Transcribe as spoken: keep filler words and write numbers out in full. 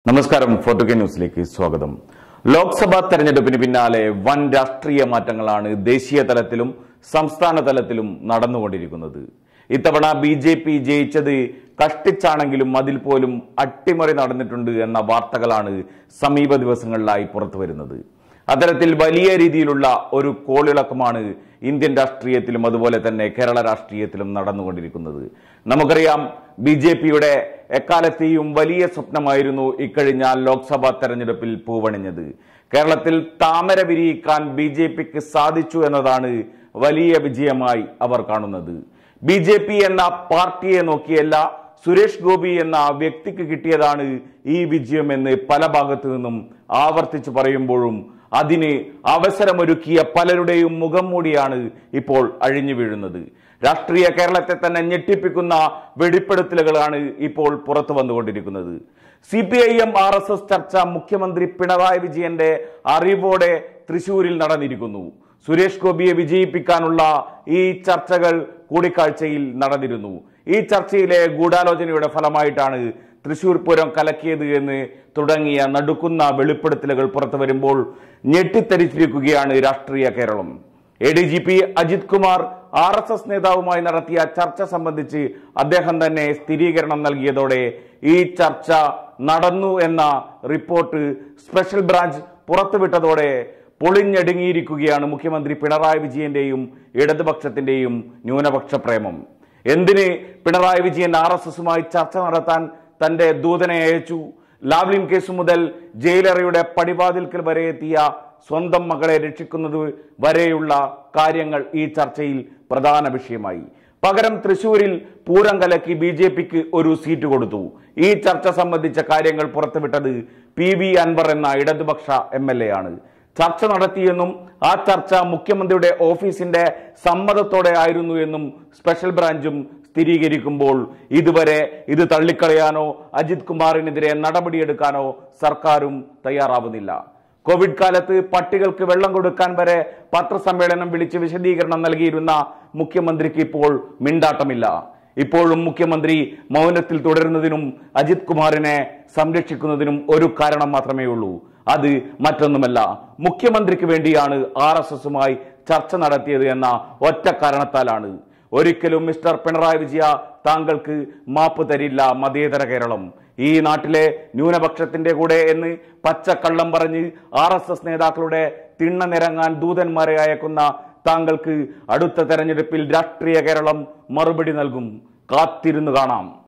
നമസ്കാരം. ഫോർട്ടു കെ ന്യൂസിലേക്ക് സ്വാഗതം. ലോക്സഭാ തെരഞ്ഞെടുപ്പിന് പിന്നാലെ വൻ രാഷ്ട്രീയ മാറ്റങ്ങളാണ് ദേശീയ തലത്തിലും സംസ്ഥാന തലത്തിലും നടന്നുകൊണ്ടിരിക്കുന്നത്. ഇത്തവണ ബി ജെ പി ജയിച്ചത് കഷ്ടിച്ചാണെങ്കിലും അതിൽ പോലും അട്ടിമറി നടന്നിട്ടുണ്ട് എന്ന വാർത്തകളാണ് സമീപ ദിവസങ്ങളിലായി പുറത്തുവരുന്നത്. അത്തരത്തിൽ വലിയ രീതിയിലുള്ള ഒരു കോളിളക്കമാണ് ഇന്ത്യൻ രാഷ്ട്രീയത്തിലും അതുപോലെ തന്നെ കേരള രാഷ്ട്രീയത്തിലും നടന്നുകൊണ്ടിരിക്കുന്നത്. നമുക്കറിയാം, ബി ജെ പിയുടെ എക്കാലത്തെയും വലിയ സ്വപ്നമായിരുന്നു ഇക്കഴിഞ്ഞ ലോക്സഭാ തെരഞ്ഞെടുപ്പിൽ പൂവണിഞ്ഞത്. കേരളത്തിൽ താമര വിരിയിക്കാൻ ബി ജെ പിക്ക് സാധിച്ചു എന്നതാണ് വലിയ വിജയമായി അവർ കാണുന്നത്. ബി ജെ പി എന്ന പാർട്ടിയെ നോക്കിയല്ല, സുരേഷ് ഗോപി എന്ന വ്യക്തിക്ക് കിട്ടിയതാണ് ഈ വിജയമെന്ന് പല ഭാഗത്തു നിന്നും ആവർത്തിച്ചു പറയുമ്പോഴും അതിന് അവസരമൊരുക്കിയ പലരുടെയും മുഖം മൂടിയാണ് ഇപ്പോൾ അഴിഞ്ഞു വീഴുന്നത്. രാഷ്ട്രീയ കേരളത്തെ തന്നെ ഞെട്ടിപ്പിക്കുന്ന വെളിപ്പെടുത്തലുകളാണ് ഇപ്പോൾ പുറത്തു വന്നുകൊണ്ടിരിക്കുന്നത്. C P I M R S S ചർച്ച മുഖ്യമന്ത്രി പിണറായി വിജയന്റെ അറിവോടെ തൃശൂരിൽ നടന്നിരിക്കുന്നു. സുരേഷ് ഗോപിയെ വിജയിപ്പിക്കാനുള്ള ഈ ചർച്ചകൾ കൂടിക്കാഴ്ചയിൽ നടന്നിരുന്നു. ഈ ചർച്ചയിലെ ഗൂഢാലോചനയുടെ ഫലമായിട്ടാണ് തൃശൂർ പൂരം കലക്കിയത് എന്ന് തുടങ്ങിയ നടുക്കുന്ന വെളിപ്പെടുത്തലുകൾ പുറത്തു വരുമ്പോൾ ഞെട്ടിത്തരിച്ചിരിക്കുകയാണ് രാഷ്ട്രീയ Keralam. A D G P Ajith Kumar R S S നേതാവുമായി നടത്തിയ ചർച്ച സംബന്ധിച്ച് അദ്ദേഹം തന്നെ സ്ഥിരീകരണം നൽകിയതോടെ ഈ ചർച്ച നടന്നു എന്ന റിപ്പോർട്ട് സ്പെഷ്യൽ ബ്രാഞ്ച് പുറത്തുവിട്ടതോടെ പൊളിഞ്ഞടുങ്ങിയിരിക്കുകയാണ് മുഖ്യമന്ത്രി പിണറായി വിജയന്റെയും ഇടതുപക്ഷത്തിന്റെയും ന്യൂനപക്ഷ പ്രേമം. എന്തിന് പിണറായി വിജയൻ ആർ എസ് എസുമായി ചർച്ച നടത്താൻ തന്റെ ദൂതനെ അയച്ചു? ലാവ്ലിൻ കേസ് മുതൽ ജയിലറയുടെ പടിവാതിൽക്കൽ വരെ എത്തിയ സ്വന്തം മകളെ രക്ഷിക്കുന്നത് വരെയുള്ള കാര്യങ്ങൾ ഈ ചർച്ചയിൽ പ്രധാന വിഷയമായി. പകരം തൃശൂരിൽ പൂരം കലക്കി ബി ജെ പിക്ക് ഒരു സീറ്റ് കൊടുത്തു. ഈ ചർച്ച സംബന്ധിച്ച കാര്യങ്ങൾ പുറത്തുവിട്ടത് പി വി അൻവർ എന്ന ഇടതുപക്ഷ എം എൽ എ ആണ്. ചർച്ച നടത്തിയെന്നും ആ ചർച്ച മുഖ്യമന്ത്രിയുടെ ഓഫീസിന്റെ സമ്മതത്തോടെ ആയിരുന്നു എന്നും സ്പെഷ്യൽ ബ്രാഞ്ചും സ്ഥിരീകരിക്കുമ്പോൾ ഇതുവരെ ഇത് തള്ളിക്കളയാനോ അജിത് കുമാറിനെതിരെ നടപടിയെടുക്കാനോ സർക്കാരും തയ്യാറാവുന്നില്ല. കോവിഡ് കാലത്ത് പട്ടികൾക്ക് വെള്ളം കൊടുക്കാൻ വരെ പത്രസമ്മേളനം വിളിച്ച് വിശദീകരണം നൽകിയിരുന്ന മുഖ്യമന്ത്രിക്ക് ഇപ്പോൾ മിണ്ടാട്ടമില്ല. ഇപ്പോഴും മുഖ്യമന്ത്രി മൗനത്തിൽ തുടരുന്നതിനും അജിത് കുമാറിനെ സംരക്ഷിക്കുന്നതിനും ഒരു കാരണം മാത്രമേ ഉള്ളൂ. അത് മറ്റൊന്നുമല്ല, മുഖ്യമന്ത്രിക്ക് വേണ്ടിയാണ് ആർ എസ് എസുമായി ചർച്ച നടത്തിയത് എന്ന ഒറ്റ കാരണത്താലാണ്. ഒരിക്കലും മിസ്റ്റർ പിണറായി വിജയ താങ്കൾക്ക് മാപ്പ് തരില്ല മതേതര കേരളം. ഈ നാട്ടിലെ ന്യൂനപക്ഷത്തിന്റെ കൂടെ എന്ന് പച്ചക്കള്ളം പറഞ്ഞ് ആർ എസ് എസ് നേതാക്കളുടെ തിണ്ണ നിരങ്ങാൻ ദൂതന്മാരെ അയക്കുന്ന താങ്കൾക്ക് അടുത്ത തെരഞ്ഞെടുപ്പിൽ രാഷ്ട്രീയ കേരളം മറുപടി നൽകും. കാത്തിരുന്നു കാണാം.